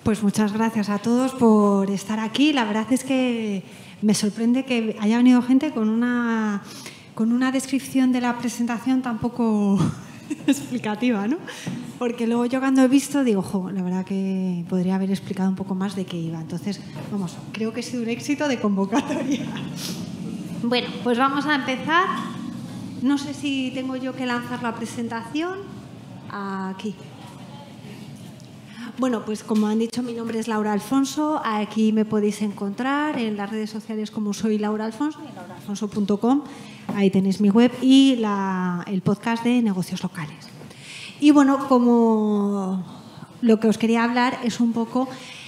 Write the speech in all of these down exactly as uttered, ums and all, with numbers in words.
Pues muchas gracias a todos por estar aquí. La verdad es que me sorprende que haya venido gente con una, con una descripción de la presentación tan poco explicativa, ¿no? Porque luego yo cuando he visto digo, jo, la verdad que podría haber explicado un poco más de qué iba. Entonces, vamos, creo que ha sido un éxito de convocatoria. Bueno, pues vamos a empezar. No sé si tengo yo que lanzar la presentación. Aquí. Bueno, pues como han dicho, mi nombre es Laura Alfonso. Aquí me podéis encontrar en las redes sociales como soy Laura Alfonso, en laura alfonso punto com. Ahí tenéis mi web y la, el podcast de negocios locales. Y bueno, como lo que os quería hablar es un poco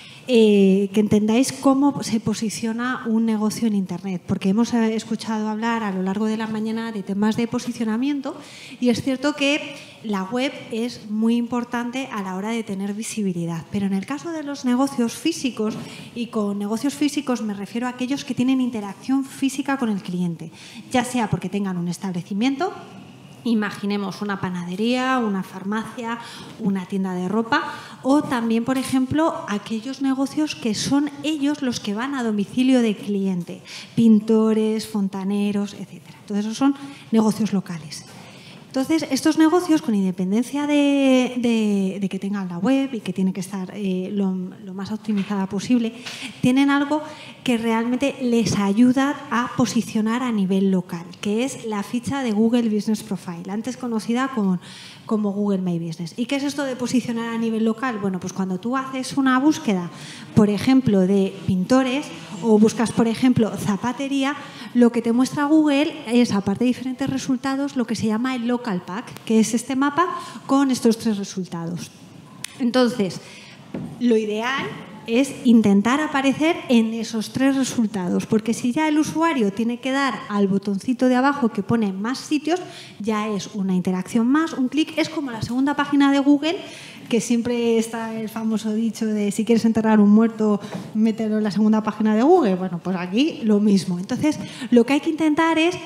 eh, que entendáis cómo se posiciona un negocio en Internet, porque hemos escuchado hablar a lo largo de la mañana de temas de posicionamiento y es cierto que la web es muy importante a la hora de tener visibilidad, pero en el caso de los negocios físicos, y con negocios físicos me refiero a aquellos que tienen interacción física con el cliente, ya sea porque tengan un establecimiento, imaginemos una panadería, una farmacia, una tienda de ropa, o también, por ejemplo, aquellos negocios que son ellos los que van a domicilio de cliente, pintores, fontaneros, etcétera. Entonces, esos son negocios locales. Entonces, estos negocios, con independencia de, de, de que tengan la web y que tiene que estar eh, lo, lo más optimizada posible, tienen algo que realmente les ayuda a posicionar a nivel local, que es la ficha de Google Business Profile, antes conocida con, como Google My Business. ¿Y qué es esto de posicionar a nivel local? Bueno, pues cuando tú haces una búsqueda, por ejemplo, de pintores o buscas, por ejemplo, zapatería, lo que te muestra Google es, aparte de diferentes resultados, lo que se llama el Local Pack, que es este mapa con estos tres resultados. Entonces, lo ideal es intentar aparecer en esos tres resultados, porque si ya el usuario tiene que dar al botoncito de abajo que pone más sitios, ya es una interacción más, un clic, es como la segunda página de Google, que siempre está el famoso dicho de si quieres enterrar un muerto, mételo en la segunda página de Google. Bueno, pues aquí lo mismo. Entonces, lo que hay que intentar es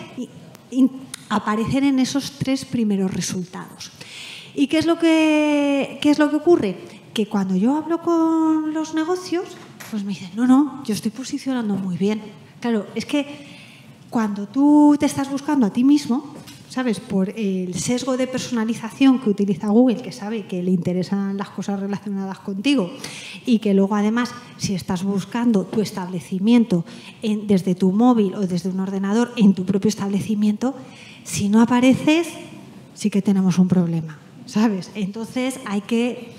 aparecer en esos tres primeros resultados. ¿Y qué es lo que, qué es lo que ocurre? Que cuando yo hablo con los negocios, pues me dicen, no, no, yo estoy posicionando muy bien. Claro, es que cuando tú te estás buscando a ti mismo, ¿sabes? Por el sesgo de personalización que utiliza Google, que sabe que le interesan las cosas relacionadas contigo y que luego además si estás buscando tu establecimiento en, desde tu móvil o desde un ordenador en tu propio establecimiento, si no apareces sí que tenemos un problema, ¿sabes? Entonces hay que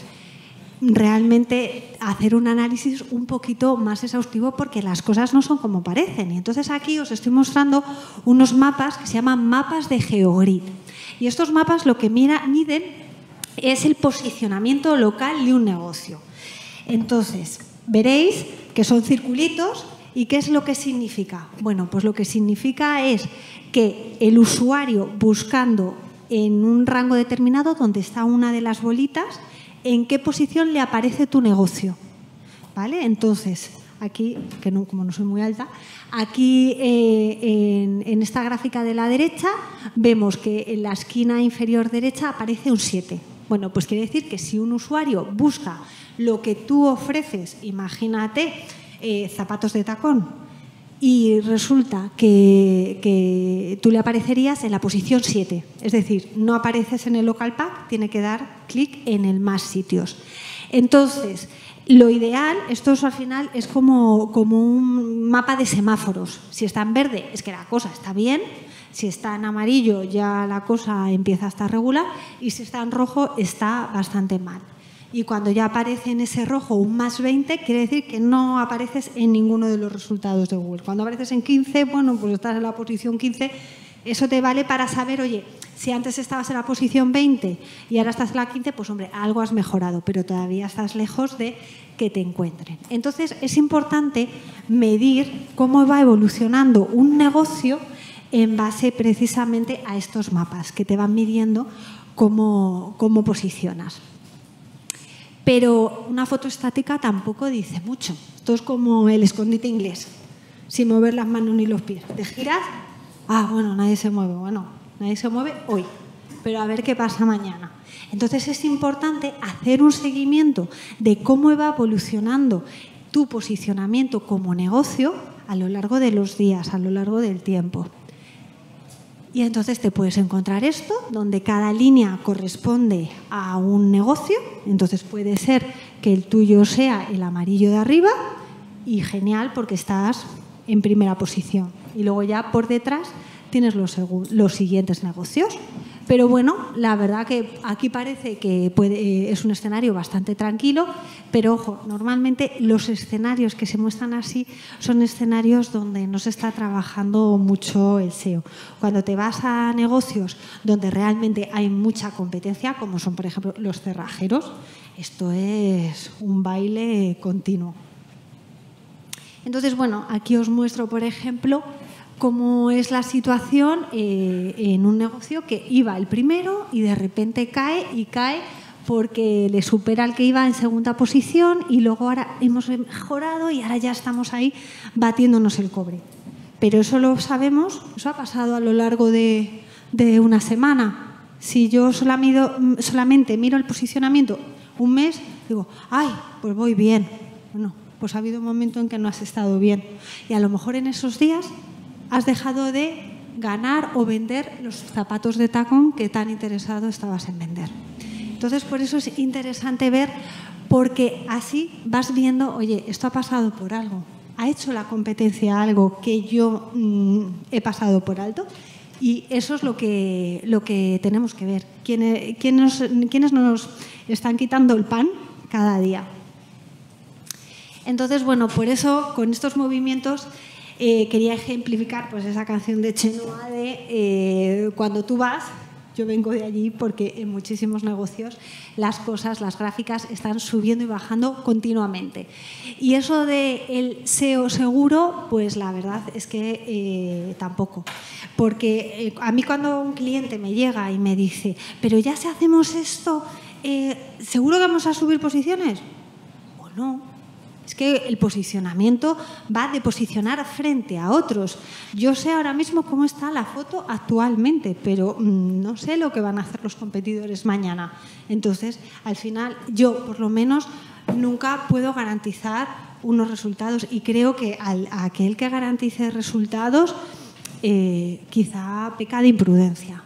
realmente hacer un análisis un poquito más exhaustivo porque las cosas no son como parecen. Y entonces aquí os estoy mostrando unos mapas que se llaman mapas de GeoGrid. Y estos mapas lo que mira, miden es el posicionamiento local de un negocio. Entonces, veréis que son circulitos. ¿Y qué es lo que significa? Bueno, pues lo que significa es que el usuario buscando en un rango determinado donde está una de las bolitas, en qué posición le aparece tu negocio, ¿vale? Entonces, aquí, que no, como no soy muy alta, aquí eh, en, en esta gráfica de la derecha vemos que en la esquina inferior derecha aparece un siete. Bueno, pues quiere decir que si un usuario busca lo que tú ofreces, imagínate eh, zapatos de tacón, y resulta que, que tú le aparecerías en la posición siete. Es decir, no apareces en el Local Pack, tiene que dar clic en el más sitios. Entonces, lo ideal, esto al final es como, como un mapa de semáforos. Si está en verde es que la cosa está bien, si está en amarillo ya la cosa empieza a estar regular y si está en rojo está bastante mal. Y cuando ya aparece en ese rojo un más veinte, quiere decir que no apareces en ninguno de los resultados de Google. Cuando apareces en quince, bueno, pues estás en la posición quince, eso te vale para saber, oye, si antes estabas en la posición veinte y ahora estás en la quince, pues hombre, algo has mejorado, pero todavía estás lejos de que te encuentren. Entonces, es importante medir cómo va evolucionando un negocio en base precisamente a estos mapas que te van midiendo cómo, cómo posicionas. Pero una foto estática tampoco dice mucho. Esto es como el escondite inglés, sin mover las manos ni los pies. ¿Te giras? Ah, bueno, nadie se mueve. Bueno, nadie se mueve hoy. pero a ver qué pasa mañana. Entonces es importante hacer un seguimiento de cómo va evolucionando tu posicionamiento como negocio a lo largo de los días, a lo largo del tiempo. Y entonces te puedes encontrar esto, donde cada línea corresponde a un negocio. Entonces puede ser que el tuyo sea el amarillo de arriba y genial porque estás en primera posición. Y luego ya por detrás tienes los, los siguientes negocios. Pero bueno, la verdad que aquí parece que puede, es un escenario bastante tranquilo, pero ojo, normalmente los escenarios que se muestran así son escenarios donde no se está trabajando mucho el S E O. Cuando te vas a negocios donde realmente hay mucha competencia, como son por ejemplo los cerrajeros, esto es un baile continuo. Entonces, bueno, aquí os muestro, por ejemplo, cómo es la situación eh, en un negocio que iba el primero y de repente cae y cae porque le supera al que iba en segunda posición y luego ahora hemos mejorado y ahora ya estamos ahí batiéndonos el cobre. Pero eso lo sabemos, eso ha pasado a lo largo de, de una semana. Si yo solamente, solamente miro el posicionamiento un mes, digo, ay, pues voy bien. Bueno, pues ha habido un momento en que no has estado bien. Y a lo mejor en esos días has dejado de ganar o vender los zapatos de tacón que tan interesado estabas en vender. Entonces, por eso es interesante ver, porque así vas viendo, oye, esto ha pasado por algo. ¿Ha hecho la competencia algo que yo mmm, he pasado por alto? Y eso es lo que, lo que tenemos que ver. ¿Quiénes, quiénes, quiénes nos están quitando el pan cada día? Entonces, bueno, por eso, con estos movimientos, Eh, quería ejemplificar pues, esa canción de Chenoa de eh, cuando tú vas, yo vengo de allí porque en muchísimos negocios las cosas, las gráficas están subiendo y bajando continuamente. Y eso de el S E O seguro, pues la verdad es que eh, tampoco. Porque eh, a mí cuando un cliente me llega y me dice, pero ya si hacemos esto, eh, ¿seguro que vamos a subir posiciones? ¿O no? Es que el posicionamiento va de posicionar frente a otros. Yo sé ahora mismo cómo está la foto actualmente, pero mmm, no sé lo que van a hacer los competidores mañana. Entonces, al final, yo por lo menos nunca puedo garantizar unos resultados y creo que al, a aquel que garantice resultados eh, quizá peca de imprudencia.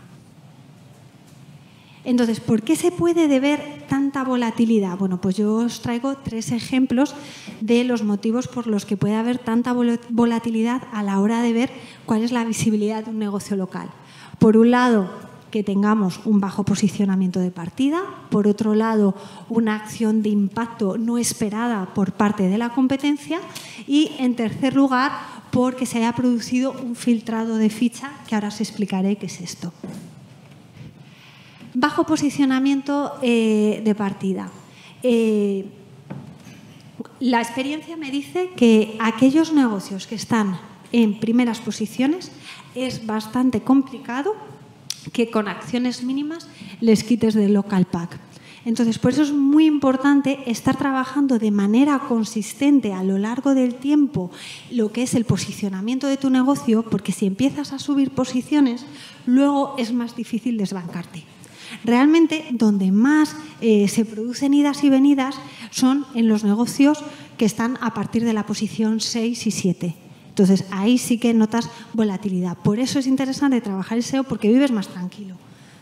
Entonces, ¿por qué se puede deber tanta volatilidad? Bueno, pues yo os traigo tres ejemplos de los motivos por los que puede haber tanta volatilidad a la hora de ver cuál es la visibilidad de un negocio local. Por un lado, que tengamos un bajo posicionamiento de partida. Por otro lado, una acción de impacto no esperada por parte de la competencia. Y, en tercer lugar, porque se haya producido un filtrado de ficha, que ahora os explicaré qué es esto. Bajo posicionamiento eh, de partida. Eh, la experiencia me dice que aquellos negocios que están en primeras posiciones es bastante complicado que con acciones mínimas les quites del local pack. Entonces, por eso es muy importante estar trabajando de manera consistente a lo largo del tiempo lo que es el posicionamiento de tu negocio, porque si empiezas a subir posiciones, luego es más difícil desbancarte. Realmente, donde más eh, se producen idas y venidas son en los negocios que están a partir de la posición seis y siete. Entonces, ahí sí que notas volatilidad. Por eso es interesante trabajar el S E O, porque vives más tranquilo.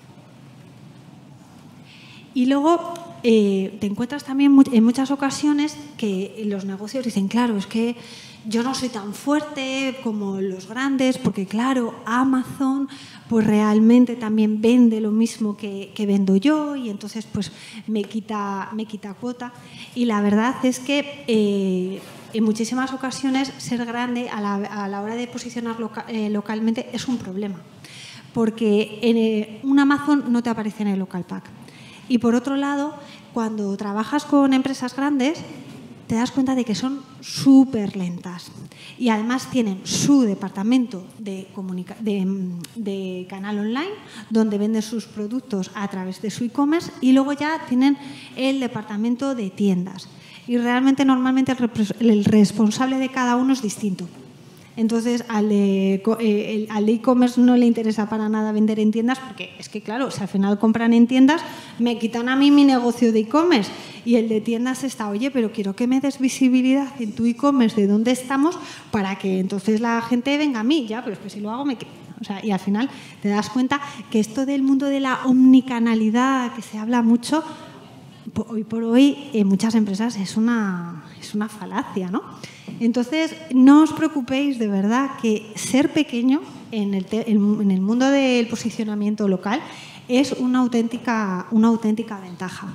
Y luego eh, te encuentras también en muchas ocasiones que los negocios dicen, claro, es que yo no soy tan fuerte como los grandes, porque claro, Amazon pues realmente también vende lo mismo que, que vendo yo y entonces pues me quita, me quita cuota. Y la verdad es que eh, en muchísimas ocasiones ser grande a la, a la hora de posicionar loca, eh, localmente es un problema, porque en, eh, un Amazon no te aparece en el local pack. Y por otro lado, cuando trabajas con empresas grandes, te das cuenta de que son súper lentas y además tienen su departamento de, de, de canal online donde venden sus productos a través de su e-commerce y luego ya tienen el departamento de tiendas y realmente normalmente el, el responsable de cada uno es distinto. Entonces, al de eh, al de e-commerce no le interesa para nada vender en tiendas porque es que, claro, si al final compran en tiendas, me quitan a mí mi negocio de e-commerce. Y el de tiendas está, oye, pero quiero que me des visibilidad en tu e-commerce de dónde estamos para que entonces la gente venga a mí. Ya, pero es que si lo hago me quedo. O sea, y al final te das cuenta que esto del mundo de la omnicanalidad, que se habla mucho, hoy por hoy en muchas empresas es una, es una falacia, ¿no? Entonces, no os preocupéis, de verdad, que ser pequeño en el, te, en el mundo del posicionamiento local es una auténtica, una auténtica ventaja.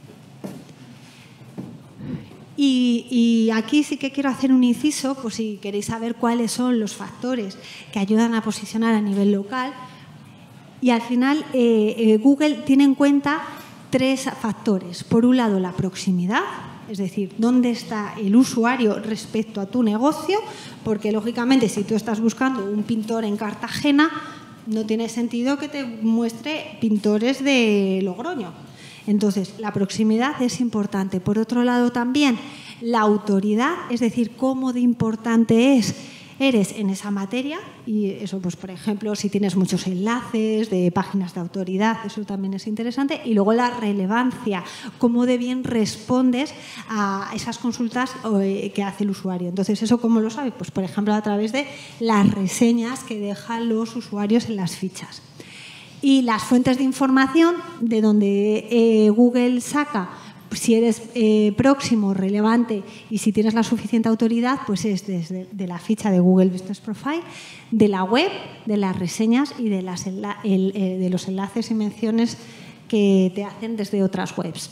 Y, y aquí sí que quiero hacer un inciso, por si queréis saber cuáles son los factores que ayudan a posicionar a nivel local. Y al final, eh, eh, Google tiene en cuenta tres factores. Por un lado, la proximidad, es decir, dónde está el usuario respecto a tu negocio, porque lógicamente si tú estás buscando un pintor en Cartagena, no tiene sentido que te muestre pintores de Logroño. Entonces, la proximidad es importante. Por otro lado, también la autoridad, es decir, cómo de importante es eres en esa materia, y eso, pues por ejemplo, si tienes muchos enlaces de páginas de autoridad, eso también es interesante. Y luego la relevancia, cómo de bien respondes a esas consultas que hace el usuario. Entonces, ¿eso cómo lo sabes? Pues por ejemplo, a través de las reseñas que dejan los usuarios en las fichas. Y las fuentes de información de donde eh, Google saca si eres eh, próximo, relevante y si tienes la suficiente autoridad, pues es desde de la ficha de Google Business Profile, de la web, de las reseñas y de, las el, eh, de los enlaces y menciones que te hacen desde otras webs.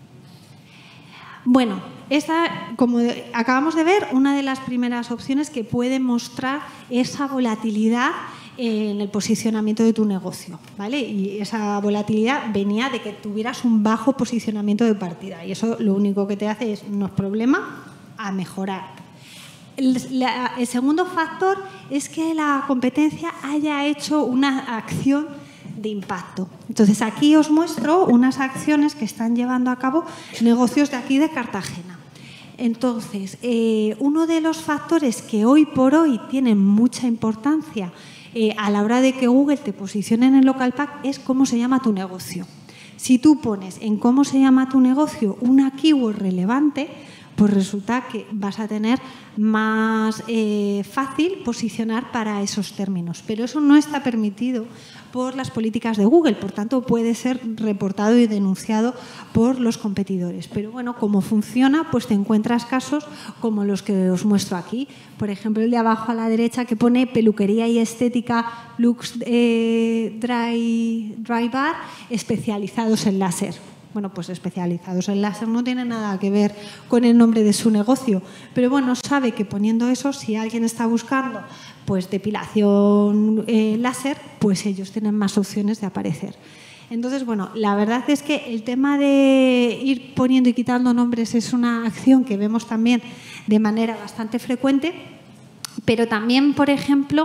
Bueno, esta, como acabamos de ver, una de las primeras opciones que puede mostrar esa volatilidad en el posicionamiento de tu negocio, ¿vale? Y esa volatilidad venía de que tuvieras un bajo posicionamiento de partida y eso lo único que te hace es, no es problema, a mejorar. El, la, el segundo factor es que la competencia haya hecho una acción de impacto. Entonces, aquí os muestro unas acciones que están llevando a cabo negocios de aquí de Cartagena. Entonces, eh, uno de los factores que hoy por hoy tienen mucha importancia Eh, a la hora de que Google te posicione en el local pack es cómo se llama tu negocio. Si tú pones en cómo se llama tu negocio una keyword relevante, pues resulta que vas a tener más eh, fácil posicionar para esos términos. Pero eso no está permitido por las políticas de Google, por tanto puede ser reportado y denunciado por los competidores. Pero bueno, como funciona, pues te encuentras casos como los que os muestro aquí. Por ejemplo, el de abajo a la derecha que pone peluquería y estética Lux eh, Dry, Dry Bar especializados en láser. Bueno, pues especializados en láser no tiene nada que ver con el nombre de su negocio, pero bueno, sabe que poniendo eso, si alguien está buscando pues depilación eh, láser, pues ellos tienen más opciones de aparecer. Entonces, bueno, la verdad es que el tema de ir poniendo y quitando nombres es una acción que vemos también de manera bastante frecuente, pero también, por ejemplo,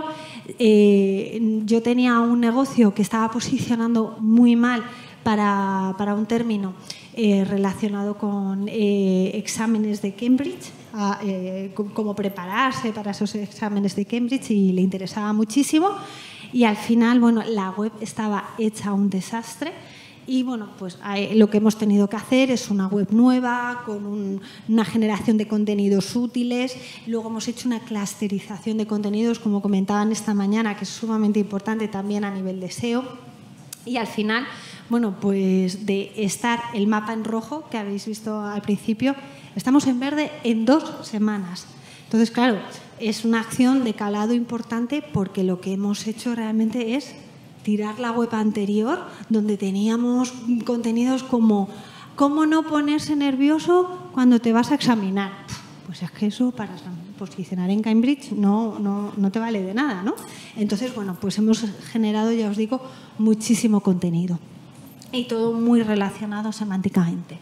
eh, yo tenía un negocio que estaba posicionando muy mal Para, para un término eh, relacionado con eh, exámenes de Cambridge, a, eh, cómo prepararse para esos exámenes de Cambridge, y le interesaba muchísimo. Y al final, bueno, la web estaba hecha un desastre. Y bueno, pues lo que hemos tenido que hacer es una web nueva, con un, una generación de contenidos útiles. Luego hemos hecho una clusterización de contenidos, como comentaban esta mañana, que es sumamente importante también a nivel de S E O. Y al final, bueno, pues de estar el mapa en rojo, que habéis visto al principio, estamos en verde en dos semanas. Entonces, claro, es una acción de calado importante porque lo que hemos hecho realmente es tirar la web anterior, donde teníamos contenidos como ¿cómo no ponerse nervioso cuando te vas a examinar? Pues es que eso para posicionar en Cambridge no, no, no te vale de nada, ¿no? Entonces, bueno, pues hemos generado, ya os digo, muchísimo contenido y todo muy relacionado semánticamente.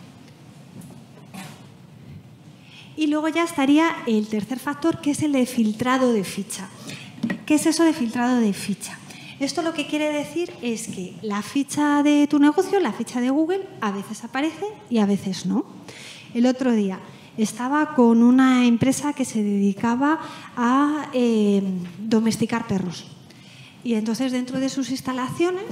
Y luego ya estaría el tercer factor, que es el de filtrado de ficha. ¿Qué es eso de filtrado de ficha? Esto lo que quiere decir es que la ficha de tu negocio, la ficha de Google, a veces aparece y a veces no. El otro día estaba con una empresa que se dedicaba a eh, domesticar perros. Y entonces dentro de sus instalaciones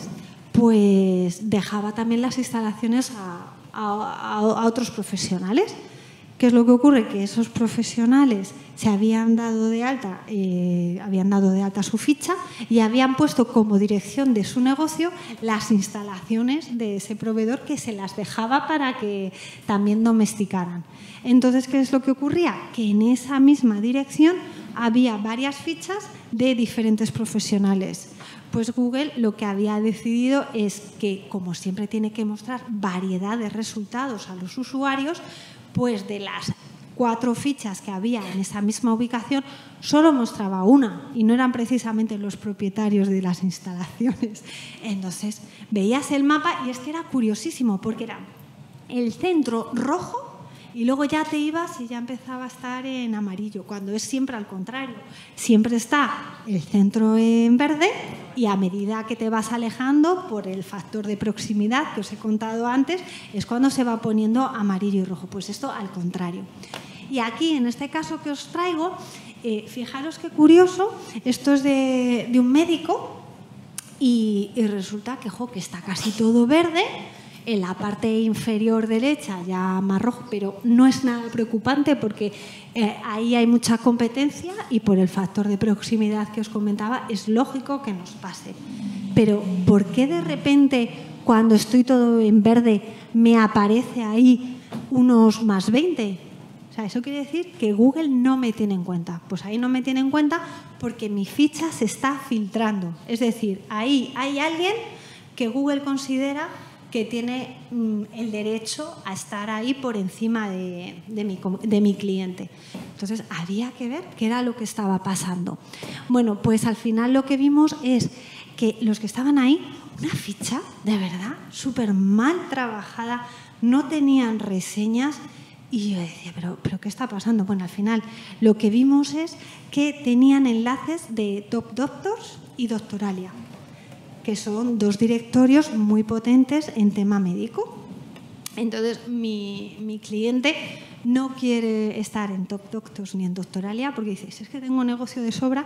pues dejaba también las instalaciones a, a, a otros profesionales. ¿Qué es lo que ocurre? Que esos profesionales se habían dado de alta, eh, habían dado de alta su ficha y habían puesto como dirección de su negocio las instalaciones de ese proveedor, que se las dejaba para que también domesticaran. Entonces, ¿qué es lo que ocurría? Que en esa misma dirección había varias fichas de diferentes profesionales. Pues Google lo que había decidido es que, como siempre tiene que mostrar variedad de resultados a los usuarios, pues de las cuatro fichas que había en esa misma ubicación, solo mostraba una, y no eran precisamente los propietarios de las instalaciones. Entonces, veías el mapa y es que era curiosísimo, porque era el centro rojo y luego ya te ibas y ya empezaba a estar en amarillo, cuando es siempre al contrario. Siempre está el centro en verde y a medida que te vas alejando por el factor de proximidad que os he contado antes, es cuando se va poniendo amarillo y rojo. Pues esto al contrario. Y aquí, en este caso que os traigo, eh, fijaros qué curioso, esto es de, de un médico y, y resulta que, jo, que está casi todo verde. En la parte inferior derecha ya más rojo, pero no es nada preocupante porque eh, ahí hay mucha competencia y por el factor de proximidad que os comentaba es lógico que nos pase. Pero ¿por qué de repente cuando estoy todo en verde me aparece ahí unos más veinte? O sea, eso quiere decir que Google no me tiene en cuenta. Pues ahí no me tiene en cuenta porque mi ficha se está filtrando. Es decir, ahí hay alguien que Google considera que tiene mm, el derecho a estar ahí por encima de, de, mi, de mi cliente. Entonces, había que ver qué era lo que estaba pasando. Bueno, pues al final lo que vimos es que los que estaban ahí, una ficha, de verdad, súper mal trabajada, no tenían reseñas. Y yo decía, ¿pero, ¿pero qué está pasando? Bueno, al final lo que vimos es que tenían enlaces de Top Doctors y Doctoralia, que son dos directorios muy potentes en tema médico. Entonces, mi, mi cliente no quiere estar en Top Doctors ni en Doctoralia porque dice, es que tengo negocio de sobra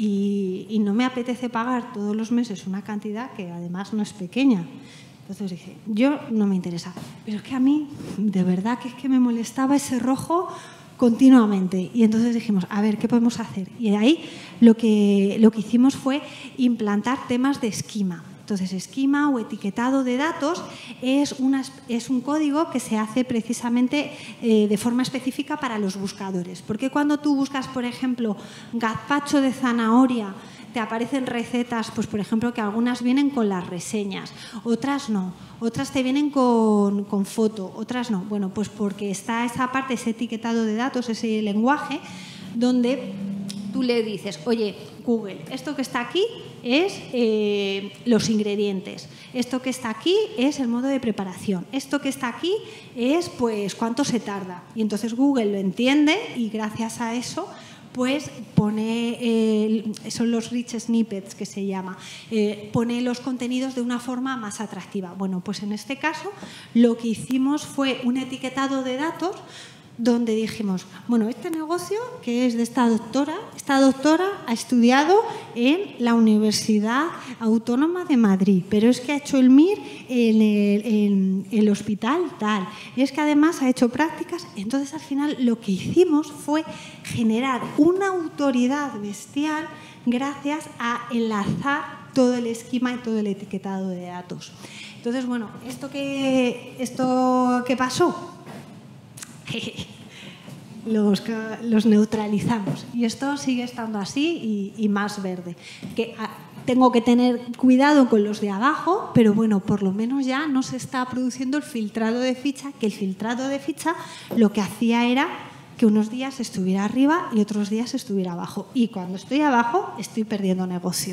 y, y no me apetece pagar todos los meses una cantidad que además no es pequeña. Entonces dije, yo no me interesa. Pero es que a mí, de verdad, que es que me molestaba ese rojo continuamente. Y entonces dijimos, a ver, ¿qué podemos hacer? Y de ahí lo que, lo que hicimos fue implantar temas de esquema. Entonces, esquema o etiquetado de datos es, una, es un código que se hace precisamente eh, de forma específica para los buscadores. Porque cuando tú buscas, por ejemplo, gazpacho de zanahoria, te aparecen recetas, pues por ejemplo, que algunas vienen con las reseñas, otras no, otras te vienen con, con foto, otras no. Bueno, pues porque está esa parte, ese etiquetado de datos, ese lenguaje, donde tú le dices, oye, Google, esto que está aquí es eh, los ingredientes, esto que está aquí es el modo de preparación, esto que está aquí es pues cuánto se tarda. Y entonces Google lo entiende y gracias a eso pues pone, eh, son los rich snippets que se llama, eh, pone los contenidos de una forma más atractiva. Bueno, pues en este caso lo que hicimos fue un etiquetado de datos donde dijimos, bueno, este negocio que es de esta doctora, esta doctora ha estudiado en la Universidad Autónoma de Madrid, pero es que ha hecho el M I R en el, en el hospital tal, y es que además ha hecho prácticas. Entonces al final lo que hicimos fue generar una autoridad bestial gracias a enlazar todo el esquema y todo el etiquetado de datos. Entonces, bueno, ¿esto qué, esto qué pasó? Los, los neutralizamos y esto sigue estando así y, y más verde. Que, a, tengo que tener cuidado con los de abajo, pero bueno, por lo menos ya no se está produciendo el filtrado de ficha, que el filtrado de ficha lo que hacía era que unos días estuviera arriba y otros días estuviera abajo. Y cuando estoy abajo estoy perdiendo negocio.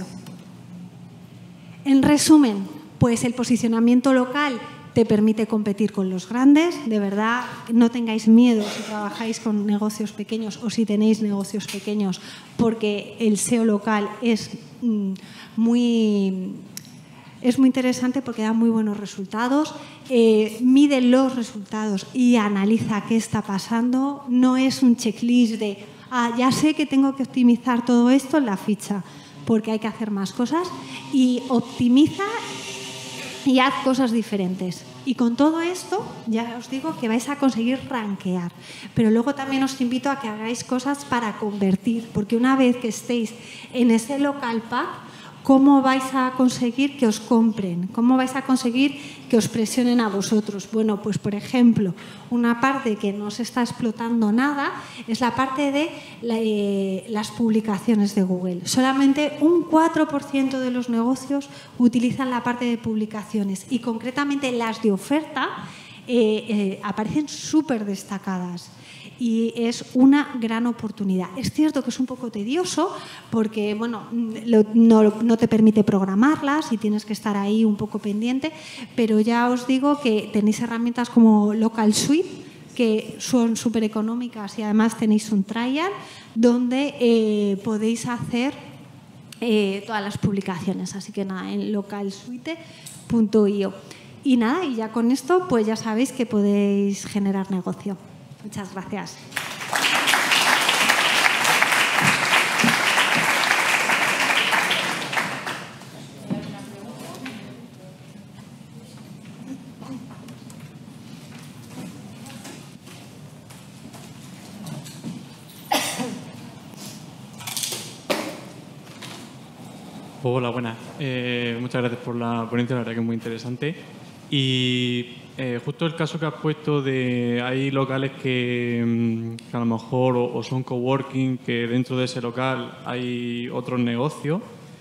En resumen, pues el posicionamiento local te permite competir con los grandes. De verdad, no tengáis miedo si trabajáis con negocios pequeños o si tenéis negocios pequeños, porque el S E O local es muy, es muy interesante porque da muy buenos resultados, eh, mide los resultados y analiza qué está pasando. No es un checklist de, ah, ya sé que tengo que optimizar todo esto en la ficha, porque hay que hacer más cosas, y optimiza y haz cosas diferentes. Y con todo esto, ya os digo que vais a conseguir rankear. Pero luego también os invito a que hagáis cosas para convertir, porque una vez que estéis en ese local pack, ¿cómo vais a conseguir que os compren? ¿Cómo vais a conseguir que os presionen a vosotros? Bueno, pues por ejemplo, una parte que no se está explotando nada es la parte de la, eh, las publicaciones de Google. Solamente un cuatro por ciento de los negocios utilizan la parte de publicaciones y concretamente las de oferta eh, eh, aparecen súper destacadas. Y es una gran oportunidad. Es cierto que es un poco tedioso porque bueno, lo, no, no te permite programarlas y tienes que estar ahí un poco pendiente, pero ya os digo que tenéis herramientas como Local Suite, que son súper económicas y además tenéis un trial donde eh, podéis hacer eh, todas las publicaciones. Así que nada, en local suite punto i o. Y nada, y ya con esto pues ya sabéis que podéis generar negocio. Muchas gracias. Hola, buenas. Eh, muchas gracias por la ponencia, la verdad que es muy interesante. Y eh, justo el caso que has puesto de hay locales que, que a lo mejor o, o son coworking, que dentro de ese local hay otros negocios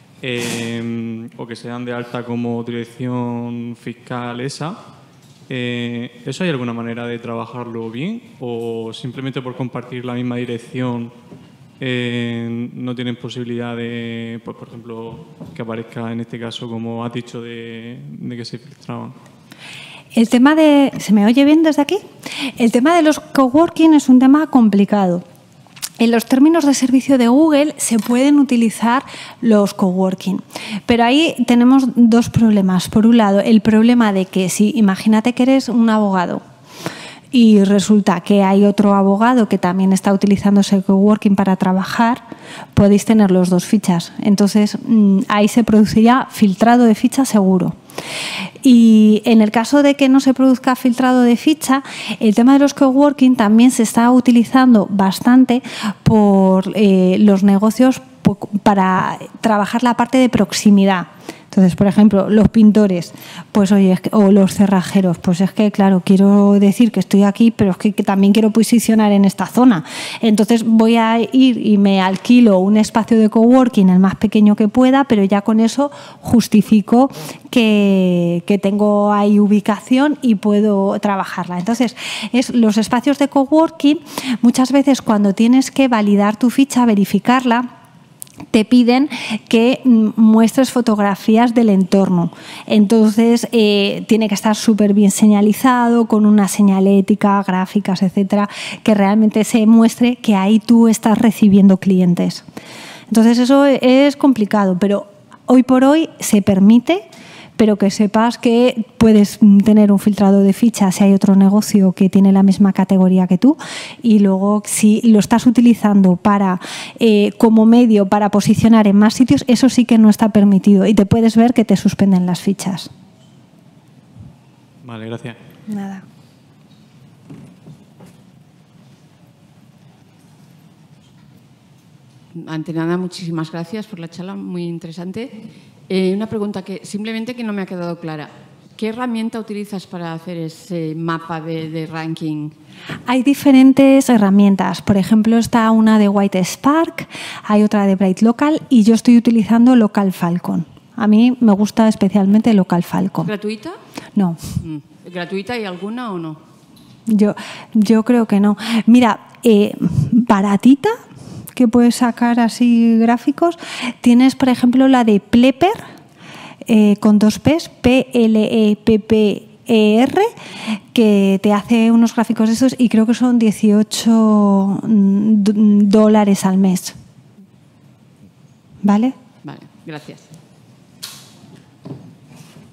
eh, o que se dan de alta como dirección fiscal esa. Eh, ¿Eso hay alguna manera de trabajarlo bien o simplemente por compartir la misma dirección eh, no tienen posibilidad de, pues, por ejemplo, que aparezca en este caso, como has dicho, de, de que se filtraban? El tema de... ¿Se me oye bien desde aquí? El tema de los coworking es un tema complicado. En los términos de servicio de Google se pueden utilizar los coworking, pero ahí tenemos dos problemas. Por un lado, el problema de que si, imagínate que eres un abogado y resulta que hay otro abogado que también está utilizando ese coworking para trabajar, podéis tener los dos fichas. Entonces, ahí se produciría filtrado de ficha seguro. Y en el caso de que no se produzca filtrado de ficha, el tema de los coworking también se está utilizando bastante por eh, los negocios para trabajar la parte de proximidad. Entonces, por ejemplo, los pintores, pues oye, es que, o los cerrajeros, pues es que, claro, quiero decir que estoy aquí, pero es que, que también quiero posicionar en esta zona. Entonces voy a ir y me alquilo un espacio de coworking el más pequeño que pueda, pero ya con eso justifico que, que tengo ahí ubicación y puedo trabajarla. Entonces, es, los espacios de coworking, muchas veces cuando tienes que validar tu ficha, verificarla, te piden que muestres fotografías del entorno. Entonces, eh, tiene que estar súper bien señalizado, con una señalética, gráficas, etcétera, que realmente se muestre que ahí tú estás recibiendo clientes. Entonces, eso es complicado, pero hoy por hoy se permite, pero que sepas que puedes tener un filtrado de fichas si hay otro negocio que tiene la misma categoría que tú, y luego si lo estás utilizando para eh, como medio para posicionar en más sitios, eso sí que no está permitido y te puedes ver que te suspenden las fichas. Vale, gracias. Nada. Ante nada, muchísimas gracias por la charla, muy interesante. Eh, una pregunta que simplemente que no me ha quedado clara. ¿Qué herramienta utilizas para hacer ese mapa de, de ranking? Hay diferentes herramientas. Por ejemplo, está una de White Spark, hay otra de Bright Local y yo estoy utilizando Local Falcon. A mí me gusta especialmente Local Falcon. ¿Gratuita? No. ¿Gratuita hay alguna o no? Yo, yo creo que no. Mira, eh, baratita, que puedes sacar así gráficos. Tienes, por ejemplo, la de Plepper, eh, con dos P's, P L E P P E R, que te hace unos gráficos de esos y creo que son dieciocho dólares al mes. ¿Vale? Vale, gracias.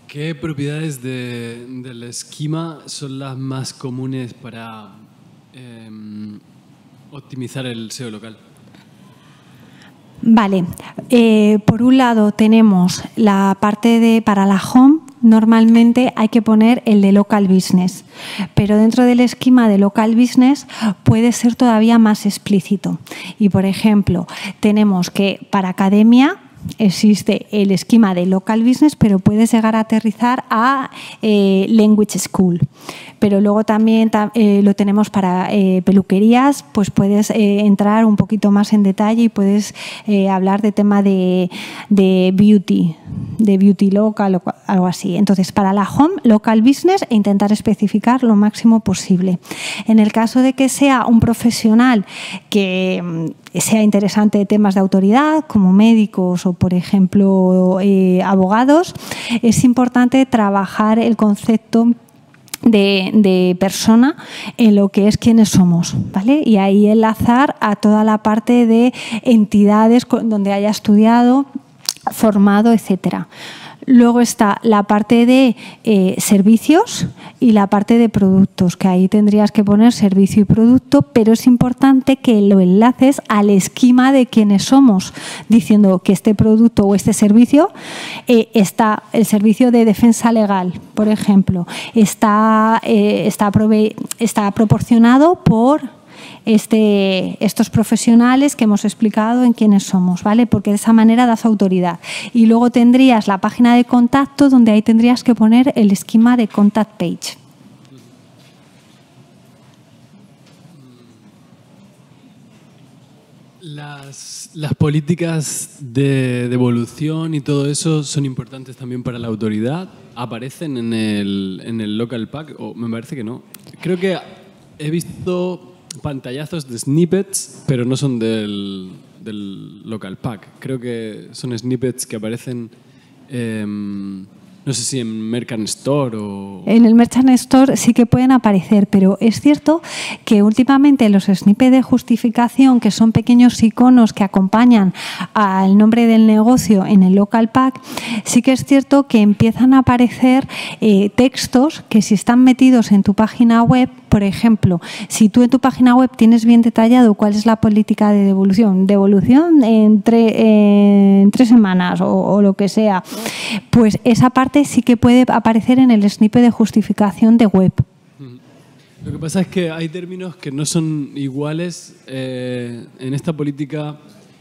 ¿Qué propiedades de, del esquema son las más comunes para eh, optimizar el S E O local? Vale, eh, por un lado tenemos la parte de para la home. Normalmente hay que poner el de local business, pero dentro del esquema de local business puede ser todavía más explícito. Y por ejemplo, tenemos que para academia existe el esquema de local business, pero puedes llegar a aterrizar a eh, language school. Pero luego también eh, lo tenemos para eh, peluquerías, pues puedes eh, entrar un poquito más en detalle y puedes eh, hablar de tema de, de beauty, de beauty local o algo así. Entonces, para la home, local business e intentar especificar lo máximo posible. En el caso de que sea un profesional que sea interesante de temas de autoridad, como médicos o, por ejemplo, eh, abogados, es importante trabajar el concepto De, de persona en lo que es quiénes somos, ¿vale? Y ahí enlazar a toda la parte de entidades donde haya estudiado, formado, etcétera. Luego está la parte de eh, servicios y la parte de productos, que ahí tendrías que poner servicio y producto, pero es importante que lo enlaces al esquema de quiénes somos, diciendo que este producto o este servicio eh, está, el servicio de defensa legal, por ejemplo, está, eh, está, prove- está proporcionado por Este, estos profesionales que hemos explicado en quiénes somos, ¿vale? Porque de esa manera das autoridad. Y luego tendrías la página de contacto, donde ahí tendrías que poner el esquema de contact page. Las, las políticas de devolución y todo eso son importantes también para la autoridad. ¿Aparecen en el, en el local pack? O me parece que no. Creo que he visto pantallazos de snippets, pero no son del, del local pack. Creo que son snippets que aparecen, eh, no sé si en Merchant Store o... En el Merchant Store sí que pueden aparecer, pero es cierto que últimamente los snippets de justificación, que son pequeños iconos que acompañan al nombre del negocio en el local pack, sí que es cierto que empiezan a aparecer eh, textos que, si están metidos en tu página web, por ejemplo, si tú en tu página web tienes bien detallado cuál es la política de devolución, devolución en, tre, en tres semanas o, o lo que sea, pues esa parte sí que puede aparecer en el snippet de justificación de web. Lo que pasa es que hay términos que no son iguales. Eh, en esta política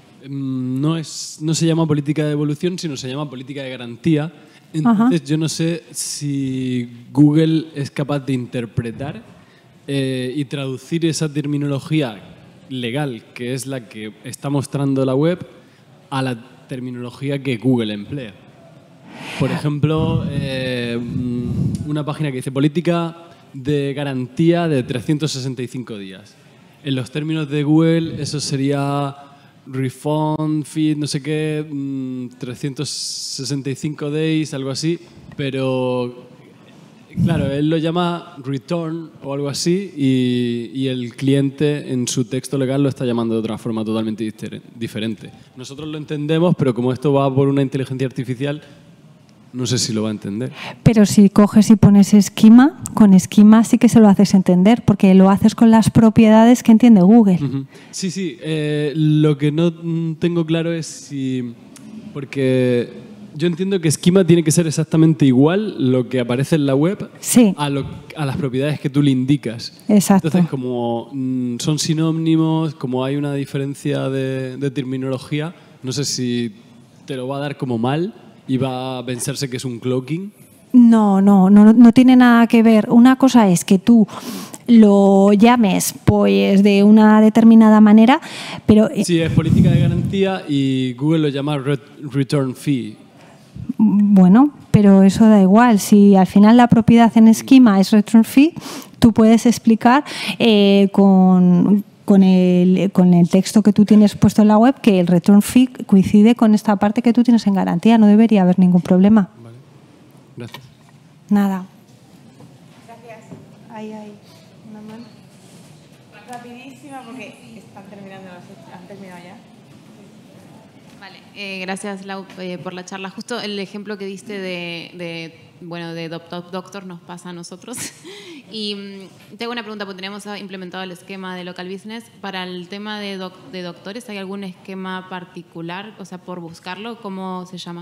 mm, no, es, no se llama política de devolución, sino se llama política de garantía. Entonces, Ajá. yo no sé si Google es capaz de interpretar eh, y traducir esa terminología legal, que es la que está mostrando la web, a la terminología que Google emplea. Por ejemplo, eh, una página que dice política de garantía de trescientos sesenta y cinco días. En los términos de Google eso sería refund, feed, no sé qué, trescientos sesenta y cinco days, algo así, pero claro, él lo llama return o algo así y, y el cliente en su texto legal lo está llamando de otra forma totalmente diferente. Nosotros lo entendemos, pero como esto va por una inteligencia artificial, no sé si lo va a entender. Pero si coges y pones esquema, con esquema sí que se lo haces entender, porque lo haces con las propiedades que entiende Google. Uh-huh. Sí, sí. Eh, lo que no tengo claro es si... Porque yo entiendo que esquema tiene que ser exactamente igual lo que aparece en la web sí. a, lo, a las propiedades que tú le indicas. Exacto. Entonces, como mm, son sinónimos, como hay una diferencia de, de terminología, no sé si te lo va a dar como mal y va a pensarse que es un cloaking. No, no, no, no tiene nada que ver. Una cosa es que tú lo llames pues de una determinada manera, pero... Sí, es política de garantía y Google lo llama return fee. Bueno, pero eso da igual. Si al final la propiedad en esquema es return fee, tú puedes explicar eh, con... Con el, con el texto que tú tienes puesto en la web, que el return fee coincide con esta parte que tú tienes en garantía. No debería haber ningún problema. Vale. Gracias. Nada. Gracias. Ahí, ahí. Una mano. Rapidísima porque están terminando las... ¿Han terminado ya? Vale. Eh, gracias, Lau, eh, por la charla. Justo el ejemplo que diste de, de bueno, de Top Top Doctor nos pasa a nosotros. Y mm, tengo una pregunta, porque tenemos implementado el esquema de local business. Para el tema de, doc de doctores, ¿hay algún esquema particular? O sea, por buscarlo, ¿cómo se llama?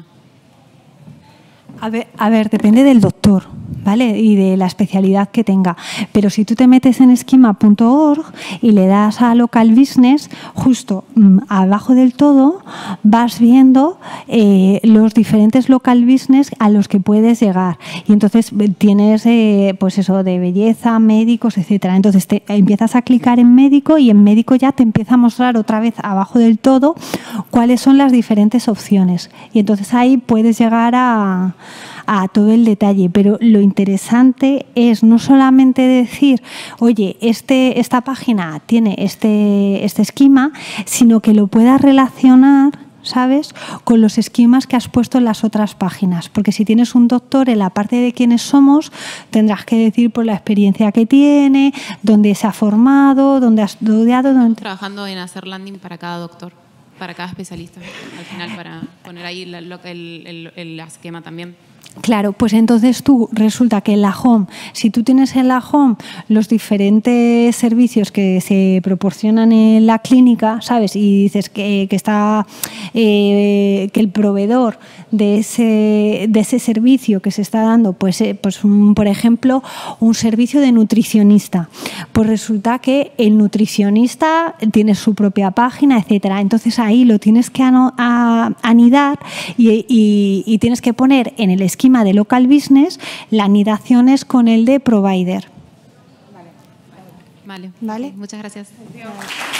A ver, a ver, depende del doctor, ¿vale? Y de la especialidad que tenga. Pero si tú te metes en esquema punto org y le das a Local Business, justo mmm, abajo del todo vas viendo eh, los diferentes local business a los que puedes llegar. Y entonces tienes, eh, pues eso, de belleza, médicos, etcétera. Entonces te empiezas a clicar en médico y en médico ya te empieza a mostrar otra vez abajo del todo cuáles son las diferentes opciones. Y entonces ahí puedes llegar a a todo el detalle, pero lo interesante es no solamente decir, oye, este, esta página tiene este, este esquema, sino que lo puedas relacionar, ¿sabes?, con los esquemas que has puesto en las otras páginas. Porque si tienes un doctor, en la parte de quiénes somos, tendrás que decir por la experiencia que tiene, dónde se ha formado, dónde ha estudiado. Dónde... Trabajando en hacer landing para cada doctor, para cada especialista, al final, para poner ahí la, lo, el, el, el esquema también. Claro, pues entonces tú resulta que en la home, si tú tienes en la home los diferentes servicios que se proporcionan en la clínica, ¿sabes? Y dices que, que está eh, que el proveedor de ese, de ese servicio que se está dando, pues, eh, pues un, por ejemplo, un servicio de nutricionista. Pues resulta que el nutricionista tiene su propia página, etcétera. Entonces ahí lo tienes que ano, a, anidar y, y, y tienes que poner en el esquema de local business la anidación es con el de provider. Vale. Vale. Muchas gracias.